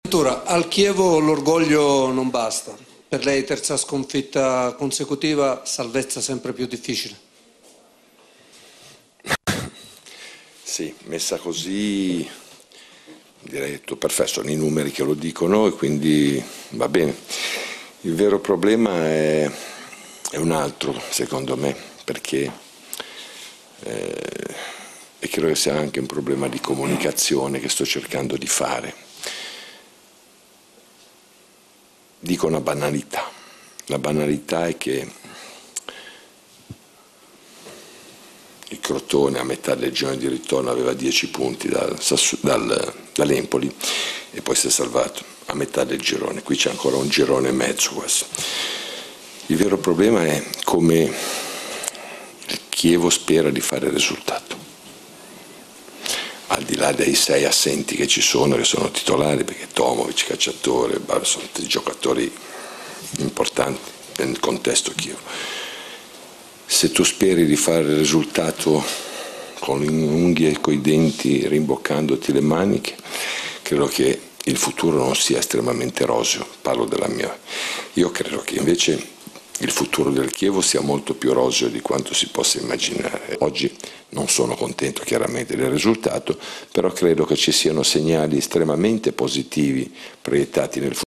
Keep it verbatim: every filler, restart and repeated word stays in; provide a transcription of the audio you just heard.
Al Chievo l'orgoglio non basta. Per lei terza sconfitta consecutiva, salvezza sempre più difficile. Sì, messa così direi tutto perfetto, sono i numeri che lo dicono e quindi va bene. Il vero problema è, è un altro, secondo me, perché eh, e credo che sia anche un problema di comunicazione che sto cercando di fare. Dico una banalità. La banalità è che il Crotone a metà del girone di ritorno aveva dieci punti dal, dal, dall'Empoli e poi si è salvato a metà del girone. Qui c'è ancora un girone e mezzo quasi. Il vero problema è come il Chievo spera di fare il risultato. Al di là dei sei assenti che ci sono, che sono titolari, perché Tomovic, Cacciatore, sono tutti giocatori importanti nel contesto Chievo. Se tu speri di fare il risultato con le unghie e coi denti, rimboccandoti le maniche, credo che il futuro non sia estremamente roseo. Parlo della mia. Io credo che invece il futuro del Chievo sia molto più roseo di quanto si possa immaginare. Oggi non sono contento chiaramente del risultato, però credo che ci siano segnali estremamente positivi proiettati nel futuro.